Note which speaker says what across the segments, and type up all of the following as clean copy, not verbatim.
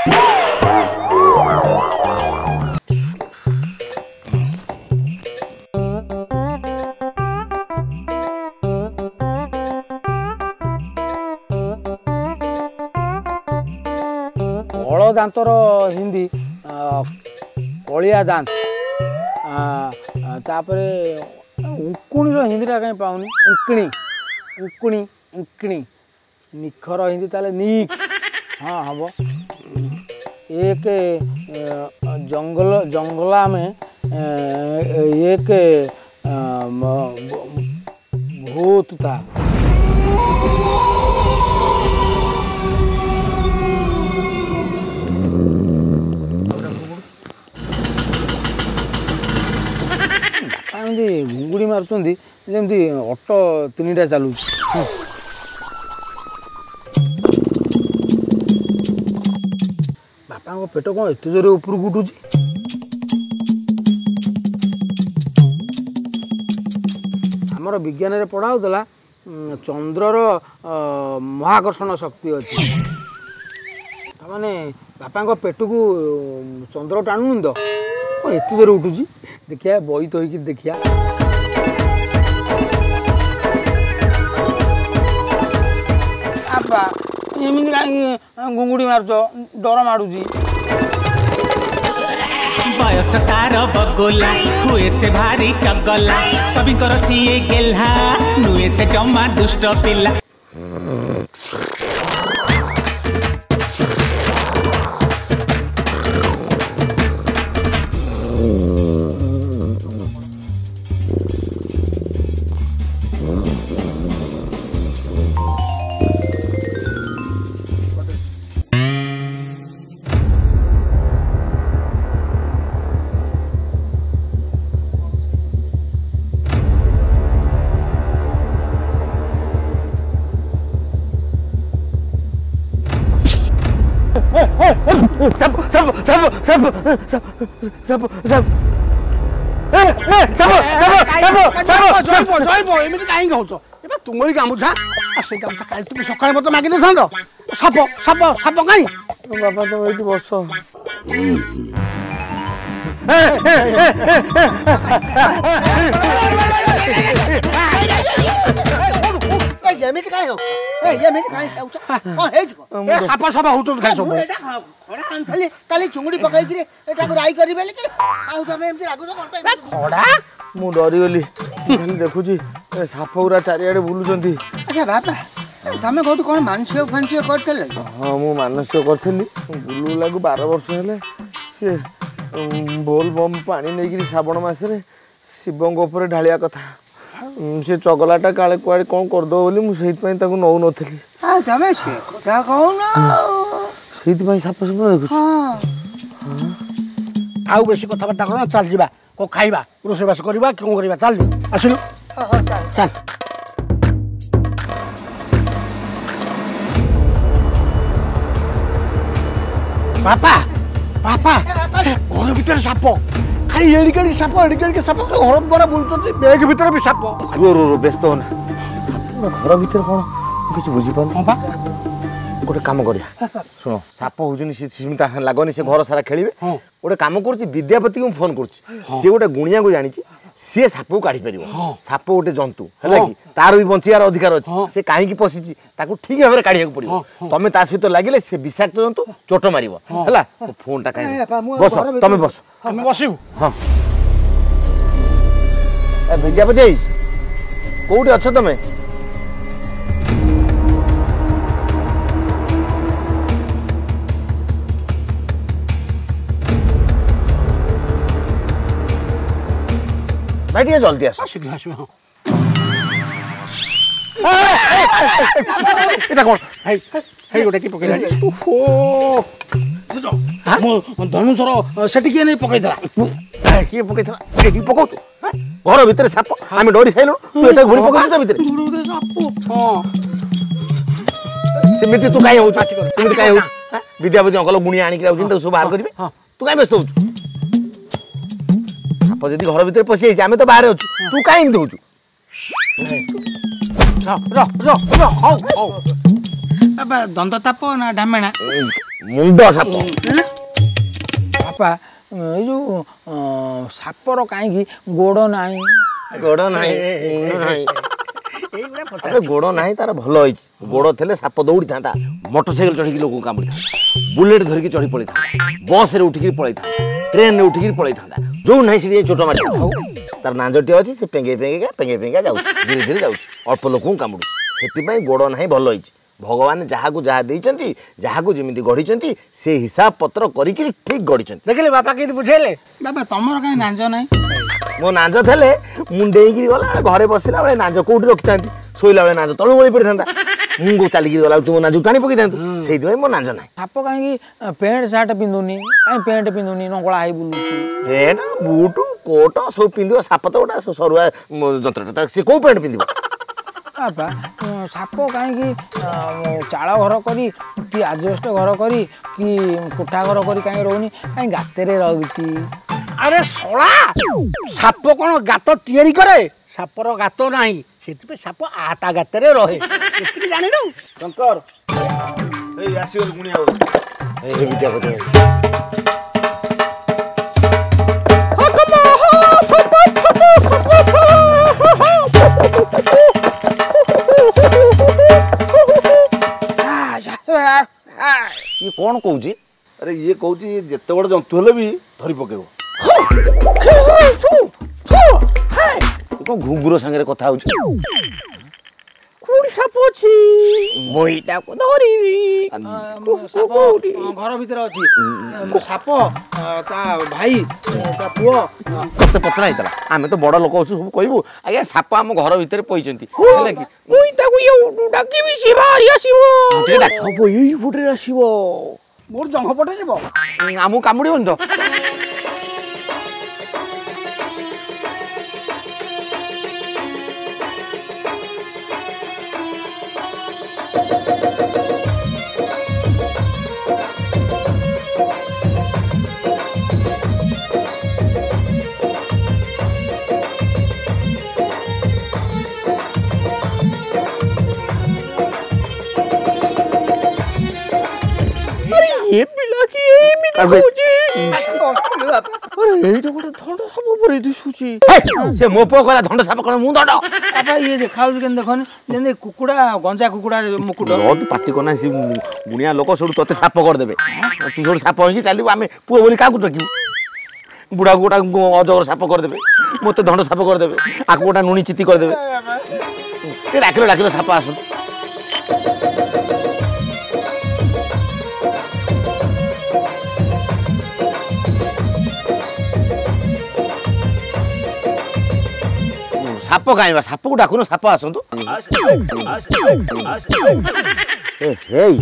Speaker 1: दांतर हिंदी कलिया दांत तापरे उकुणी हिंदी कहीं पाऊनी उंकणी उकुणी उंकणी निखर हिंदी ताले निक हाँ हम एक जंगल जंगला में एक भूत था। घुंगुड़ी मारुंट जमी ऑटो तीन चलू बापा पेट कौन एत जोर उपरक उठू आमर विज्ञान में पढ़ाऊला चंद्रर महाकर्षण शक्ति अच्छी माने बापा पेट को चंद्र टाणुनि तो कौन एत जोर उठू देखिया बई तो देखिया आपा एमती कहीं घुंगुड़ी मारुच डर माड़ू
Speaker 2: बयस तार बगोला हुए से भारी चगला सभी कर सीए गेल्हा नुए से जमा दुष्ट पिला
Speaker 1: सब सब सब सब सब सब सब
Speaker 3: तुमरी गामुछा से गामुछा काल तुम सकाळे मत मागि न थांदो साप साप साप काई
Speaker 1: बाबा तो एठी बस
Speaker 3: एमिति काई हो एमिति काई ओ हे ए सापा सापा होतो खाइ सब खड़ा खाली काली चुंगड़ी पकाई रे एटा को राई करी बेले के आउ तमे एमति लागु कोन पे खड़ा
Speaker 1: मु डरी गली देखुची सापउरा चारियाडे बुलुचंती।
Speaker 3: अच्छा बाबा तमे कोट कोन मानसिक फंसिक करथले
Speaker 1: हां मु मानसिक करथली बुलु लागु 12 वर्ष हेले से बोल बम पानी नेगिरी श्रावण मासरे शिवंग ऊपर ढालिया कथा से चगलाटा काले कुआडे कोन कर दो बोली मु सहित पई ताकू नौ नथली।
Speaker 3: हां तमे से कथा कहू ना
Speaker 1: सहित पई साप साप देखु
Speaker 3: हां आउ बेसी कथा बटा करना चल जिबा को खाइबा रोसे बास करबा क्यों करबा चल आसिलु हां हां चल पापा पापा घर भीतर साप खाली एडिकड़ी साप एडिकड़ी साप घर द्वारा बोलते बैग भीतर भी साप
Speaker 1: रो रो रो व्यस्त होना साप घर भीतर कौन किसी बुझी पान गोटे काम करिया सुनो साप होजनी सीमिता लागनी से घर सारा खेलिबे गोटे काम करछि विद्यापति को फोन करछि से गोटे गुणिया को जानिछि से साप को काढी परिबो साप गोटे जंतु हैला कि तार भी बंचियार अधिकार अछि से काहे की पसिछि ताकू ठीक भाबरे काढिया को पड़िबो तमे ता सहित लागिले से विषाक्त जंतु चोट मारिबो हैला फोन टा काहे बस तमे बस
Speaker 3: हम बसिबु
Speaker 1: हां ए विद्यापति कोउठी अछ तमे भाई जल्दी आस
Speaker 3: शीघ्र आस
Speaker 1: एटा कोन
Speaker 3: हे हे गोटे की पकैला ओहो मो धनुषर सेठी के नै पकैदला
Speaker 1: की पकैथला की पकौछ घर भीतर साप आमे डोरी साइलो तू एटा घुरी पकौछ भीतर
Speaker 3: साप हां
Speaker 1: सेमिति तू काई होछ सेमिति काई होछ विद्यापति अंकल गुणी आनी के आउछिन त सब बाहर करिवे तू काई व्यस्त होछ साप जदी घर भीतर पसि जाय आमे तो बाहर होछ तू काई एमति होछ
Speaker 3: रो रो रो हाउ हाउ
Speaker 4: ବାପା ଦନ୍ତ ତାପ ନା ଢାମେଣା
Speaker 1: ମୁଣ୍ଡ ସାପ
Speaker 4: ବାପା ଏଇ ଯୋଉ ସାପର କାହିଁକି ଗୋଡ଼ ନାହିଁ
Speaker 1: ଗୋଡ଼ ନାହିଁ ଗୋଡ଼ ନାହିଁ ତାର ଭଲ ହେଇଛି ଗୋଡ଼ ଥିଲେ ସାପ ଦୌଡ଼ିଥାନ୍ତା ମୋଟରସାଇକେଲ ଚଢ଼ିକି ଲୋକଙ୍କୁ କାମୁଡ଼ିଥାନ୍ତା ବୁଲେଟ୍ ଧରିକି ଚଢ଼ି ପଳେଇଥାନ୍ତା ବସ୍ରେ ଉଠିକି ପଳେଇଥାନ୍ତା ଟ୍ରେନ୍ରେ ଉଠିକି ପଳେଇଥାନ୍ତା ଯୋଉ ନାହିଁ ସେଠି ଚୋଟ ମାରିଥାନ୍ତା ତାର ନାଞ୍ଜଟି ଅଛି ସେ ପେଙ୍ଗେଇ ପେଙ୍ଗେଇକା ଯାଉଛି ଧୀରେ ଧୀରେ ଯାଉଛି ଅଳ୍ପ ଲୋକଙ୍କୁ କାମୁଡ଼ୁଛି ସେଥିପାଇଁ ଗୋଡ଼ ନାହିଁ ଭଲ ହେଇଛି ଭଗବାନ ଯାହାକୁ ଯାହା ଦେଇଛନ୍ତି ଯାହାକୁ ଯେମିତି ଗଢ଼ିଛନ୍ତି ସେ ହିସାବ ପତ୍ର କରିକି ଠିକ୍ ଗଢ଼ିଛନ୍ତି
Speaker 3: ଦେଖିଲେ ବାପା କେମିତି ବୁଝେଇଲେ
Speaker 4: ବାପା ତମର କାହିଁ ନାଞ୍ଜ ନାହିଁ
Speaker 1: ମୋ ନାଞ୍ଜ ଥିଲେ ମୁଁ ଡେଇଁକିରି ଗଲା ଘରେ ବସିଲା ବେଳେ ନାଞ୍ଜ କୋଉଠି ରଖିଥାନ୍ତି ଶୋଇଲା ବେଳେ ନାଞ୍ଜ ତଳୁ ଗଳି ପଡ଼ିଥାନ୍ତା ମୁଁ ଚାଲିକିରି ଗଲା ତୁ ମୋ ନାଞ୍ଜକୁ ଟାଣି ପକେଇଥାନ୍ତୁ ସେଇଥିପାଇଁ ମୋ ନାଞ୍ଜ ନାହିଁ
Speaker 4: ସାପ କାହିଁକି ପ୍ୟାଣ୍ଟ ସାର୍ଟ ପିନ୍ଧୁନି କାହିଁ ପ୍ୟାଣ୍ଟ ପିନ୍ଧୁନି ନଙ୍ଗଳା ହେଇ ବୁଲୁଛି
Speaker 1: ପେଣ୍ଟ ବୁଟ କୋଟ ସବୁ ପିନ୍ଧିବ ସାପ ତ ଗୋଟେ ସରୁଆ ଯନ୍ତ୍ରଟା ସେ କୋଉ ପ୍ୟାଣ୍ଟ ପିନ୍ଧିବ
Speaker 4: ବାପା ସାପ କାହିଁକି ଚାଳ ଘର କରି କି ଆଜବେଷ୍ଟ ଘର କରି କି କୋଠା ଘର କରି କାହିଁ ରହୁନି କାହିଁ ଗାତରେ ରହୁଛି
Speaker 3: ଆରେ ଶଳା ସାପ କ'ଣ ଗାତ ତିଆରି କରେ ସାପର ଗାତ ନାହିଁ ସେଥିପାଇଁ ସାପ ତା ଗାତରେ ରହେ ଏତିକି ଜାଣିନୁ
Speaker 1: ଶଙ୍କର ଏଇ ଆସିଗଲି ଗୁଣିଆ ଏଇ ବିଦ୍ୟାପତି ଇଏ କ'ଣ କହୁଛି
Speaker 5: ଆରେ ଇଏ କହୁଛି ଯେତେ ବଡ଼ ଜନ୍ତୁ ହେଲେ ବି ଧରି ପକେଇବ
Speaker 1: କ'ଣ ଘୁଙ୍ଗୁର ସାଙ୍ଗରେ କଥା ହଉଛି
Speaker 3: କୋଉଠି ସାପ ଅଛି ମୁଁ ତାକୁ ଧରିବି
Speaker 4: ସାପ ଘର ଭିତରେ ଅଛି ସାପ ତା ଭାଇ ତା ପୁଅ
Speaker 1: କେତେ ପଚରା ହେଇଥିଲା ଆମେ ତ ବଡ଼ ଲୋକ ଅଛୁ ସବୁ କହିବୁ ଆଜ୍ଞା ସାପ ଆମ ଘର ଭିତରେ ପଇଛନ୍ତି ହେଲା କି
Speaker 3: ମୁଁ ତାକୁ ଡାକିବି ସେ ବାହାରି ଆସିବ
Speaker 1: ଟିକେ
Speaker 3: ସାପ ଏଇ ପଟରେ ଆସିବ ମୋର ଜଙ୍ଘ ପଟେ ଯିବ
Speaker 1: ଆମକୁ କାମୁଡ଼ିବନି ତ ସେ ମୋ ପୁଅ କହିଲା ଧଣ୍ଡ ସାପ କଣ ମୁଁ ଧଣ୍ଡ
Speaker 4: ବାପା ଇଏ ଦେଖାଯାଉଛି କେମିତି ଦେଖନି ଯେମିତି କୁକୁଡ଼ା ଗଞ୍ଜା କୁକୁଡ଼ା ମୁକୁଟ
Speaker 1: ବହୁତ ପାଟି କନା ସେ ବୁଣିଆ ଲୋକ ସେଠୁ ତତେ ସାପ କରିଦେବେ ତୁ ସେଠୁ ସାପ ହେଇକି ଚାଲିବୁ ଆମେ ପୁଅ ବୋଲି କାହାକୁ ଡାକିବୁ ବୁଢ଼ାକୁ ଗୋଟା ଅଜଗର ସାପ କରିଦେବେ ମୋତେ ଧଣ୍ଡ ସାପ କରିଦେବେ ଆକୁ ଗୋଟା ନୁଣି ଚିତି କରିଦେବେ ଡାକିଲ ଡାକିଲ ସାପ ଆସନ୍ତୁ ସାପ କାହିଁବା ସାପକୁ ଡାକୁନ ସାପ ଆସନ୍ତୁ ହେଇ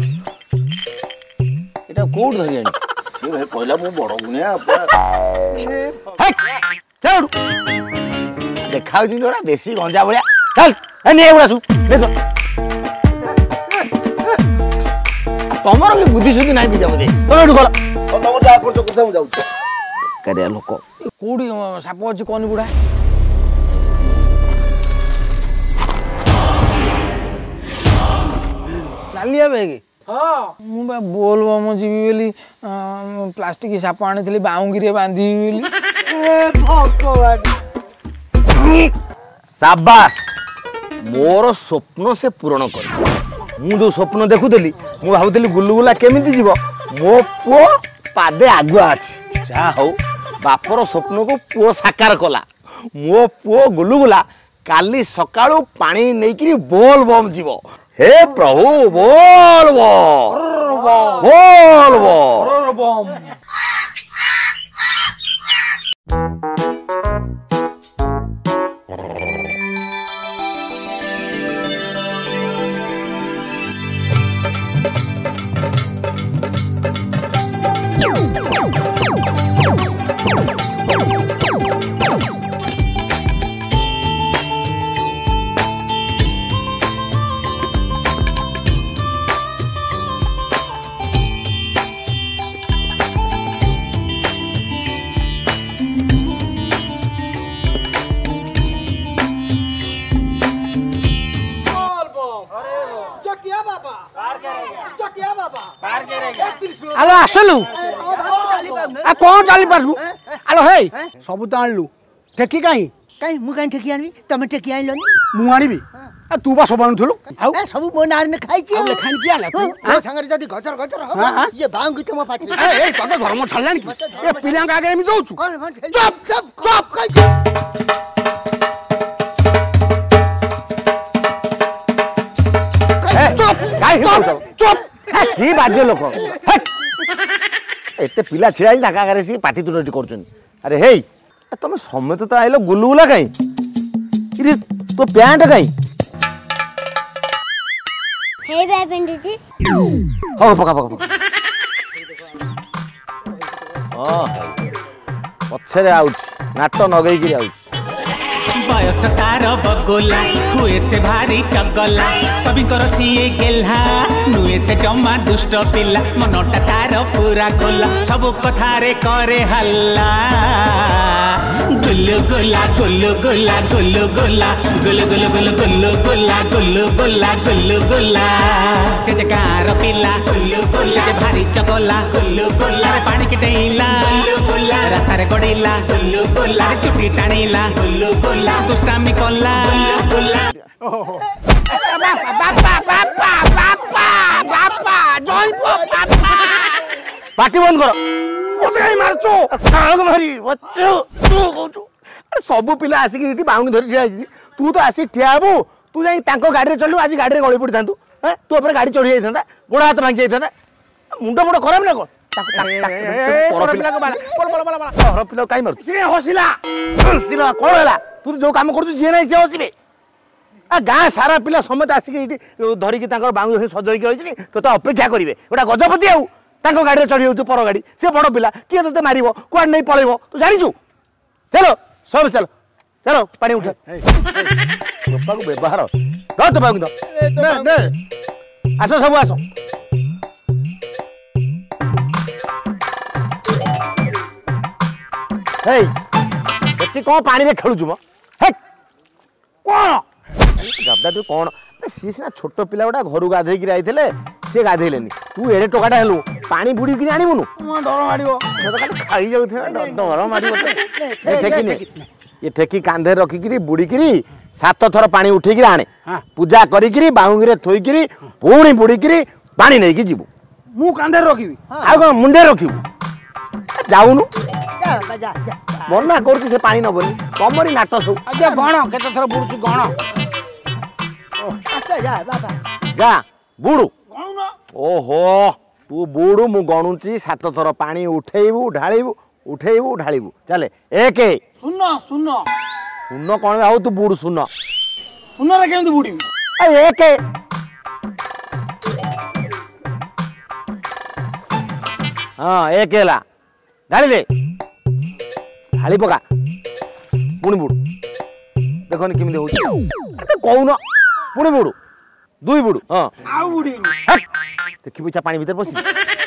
Speaker 1: ଏଟା କୋଉଠି ଧରି ଆଣି
Speaker 5: ସେ ଭାଇ କହିଲା ମୁଁ ବଡ଼ ଗୁଣିଆ
Speaker 1: ଦେଖାଉଛି ଯୋଉଟା ଦେଶୀ ଗଞ୍ଜା ଭଳିଆ ଚାଲ ନେ ଏଗୁଡ଼ା ସବୁ ଦେଖ ତମର ବି ବୁଦ୍ଧି ସୁଦ୍ଧି ନାହିଁ ବିଦ୍ୟାପତି ତମେ ଏଠୁ ଗଲ
Speaker 5: ତମର ଯାହା କରୁଛ କଥା ମୁଁ ଯାଉଛି
Speaker 1: କାରିଆ ଲୋକ
Speaker 4: କୋଉଠି ସାପ ଅଛି କହନି ବୁଢ଼ା ନାଲିଆ ବେଗ ମୁଁ ବା ବୋଲ ବମ ଯିବି ବୋଲି ପ୍ଲାଷ୍ଟିକ ସାପ ଆଣିଥିଲି ବାଉଙ୍ଗିରେ ବାନ୍ଧିବି ବୋଲି
Speaker 1: ସାବାସ୍ ମୋର ସ୍ୱପ୍ନ ସେ ପୂରଣ କରେ ମୁଁ ଯୋଉ ସ୍ୱପ୍ନ ଦେଖୁଥିଲି ମୁଁ ଭାବୁଥିଲି ଗୁଲୁଗୁଲା କେମିତି ଯିବ ମୋ ପୁଅ ପାଦେ ଆଗୁଆ ଅଛି ଯାହା ହଉ ବାପର ସ୍ୱପ୍ନକୁ ପୁଅ ସାକାର କଲା ମୋ ପୁଅ ଗୁଲୁଗୁଲା କାଲି ସକାଳୁ ପାଣି ନେଇକିରି ବୋଲ ବମ୍ ଯିବ हे प्रभु बोल बोल बोल
Speaker 4: ଆସିଲୁ आ कौन चली पारू आलो हे सब तो आणलु ठेकी काई
Speaker 3: काई मु काई ठेकी आनी तमे ठेकी आइलनी
Speaker 4: मु आनिबी आ तू बा सब आणथुलु
Speaker 3: आउ सब मो नार ने खाई छी
Speaker 4: ले खान किया ला तू
Speaker 3: आ संगर जदी गजर गजर हो ये बांग के तम पाटी
Speaker 4: ए तते धर्म छल्लानी ए पिलां का आगे मी दउछु
Speaker 3: कौन
Speaker 4: चुप चुप चुप
Speaker 1: चुप की बाजे लोक एते पिला छिड़ा ताका आगे सी पाटी तुरटी करछन अरे हे तुम समेत तो आइलो गुलुगुला काई इरे तो पैंट काई
Speaker 6: हे बे पेंटी जी
Speaker 1: हो पका पका हां पछरे आउछ नाट नगई गिरी आउछ
Speaker 2: बयस तार बगोला हुए से भारी चगला सभी कर सीए गेल्हा नुए से जमा दुष्ट पिला मनोटा तार पूरा खोला सब कथारे करे हल्ला गुल्लू गुला गुल्लू गुला गुल्लू गुला गुल्लू गुल्लू गुल्लू गुल्लू गुला गुल्लू गुला गुल्लू गुला से जगार पिला गुल्लू गुला से भारी चगला गुल्लू गुला पानी के डेला गुल्लू गुला रास्ता रे गडीला गुल्लू गुला चुटी टाणीला गुल्लू गुला दुष्टामी कला गुल्लू गुला
Speaker 4: बापा बापा बापा बापा जयपो बापा
Speaker 1: पाटी बंद करो
Speaker 4: ओसे मारचो काग मारी बच्चो तू कहू
Speaker 1: अरे सब पिला आसिक इटी बाउंग धरि छिड़ा तू तो आसी ठियाबू तू जाई तांको गाड़ी रे चलू आज गाड़ी रे गळी पड़ी थांतु तू ऊपर गाड़ी चढ़ी जाइथांता गोड़ हाथ भांगी जाइथांता मुंड मुंड खराब ना को पर पिला काई मारु
Speaker 4: से हसिला
Speaker 1: हसिला कोन हला तू जो काम करछु जे नै से हसिबे आ गाँ सारा पिला समेत आसिक इटी धरि कि तांकर बाउंग सजई के रहिछि तो तो अपेक्षा करिवे ओटा गजपति आउ तांको गाड़ी रे चढ़ी जाउ पर गाड़ी से बड़ पिला किए तते मारिबो कुआड नै पळेबो तू जानिछु चलो सब चलो चलो पानी उठा बापा को व्यवहार दो तो बाबू दो ने आसो सब आसो हे एती को पानी रे खेलु जुम हे कोन गबदा तू कोन सी सिना छोट पिला गुडा घर गाधे कि आइथिले से गाधेलेनी तू एडे टोकाटा हेलु पानी बुडी कि आनिबुनु
Speaker 4: म डर मारिबो
Speaker 1: तो खाली खाई जाउथे डर मारिबो ए ठेकी ने ये ठेकी कांधे रखिकी बुड़ीकी 7 थर पानी उठेकी आने पूजा करी बाहुंगी रे थोईकी पुणी बुड़ीकी पानी नहीं की जीवु
Speaker 4: मु कांधे रखिबी
Speaker 1: आ कोन मुंडे रखिबु जाउनु मना करछि से पानी नबनी तमरी नाट सब
Speaker 4: अजे गण केते थर बुडछु गण
Speaker 3: अच्छा जा बाबा
Speaker 1: जा बुडू
Speaker 4: गणु न
Speaker 1: ओहो तू बुडू मु गणुची 7 थर पानी उठेइबु ढाळिबु उठेइबु ढाळिबु चले एक
Speaker 4: सुन्न सुन्न
Speaker 1: सुन्न कोन आउ तू बुडू सुन्न
Speaker 4: सुन्न रे केमति बुडीबी
Speaker 1: ए एक हां एक हेला ढाली ले ढाली पका पुणी बुडू देखोनी केमति होउची अरे कहून पुणी बुडू दुई बुडू हां
Speaker 4: आउ बुडीबी
Speaker 1: देखि बुचा पानी भीतर पसी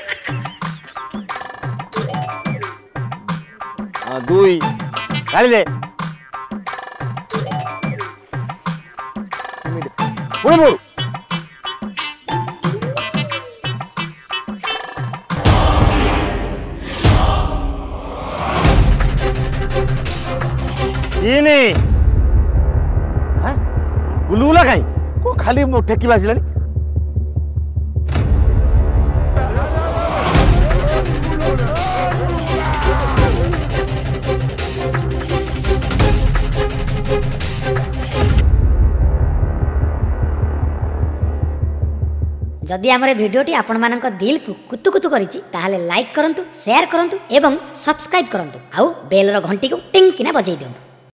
Speaker 1: हां दुई ढाली ले पुणी बुडू इनी हां गुलुगुला काई को खाली ठेकी बासिलानी
Speaker 7: जदि आमर भिडियोटी आपण मानक दिल को कुतु कुतु करिछि ताहाले लाइक करंतु शेयर करंतु एवं सब्सक्राइब करंतु आउ बेल रो घंटी को टिंग किना बजाई दियंतु।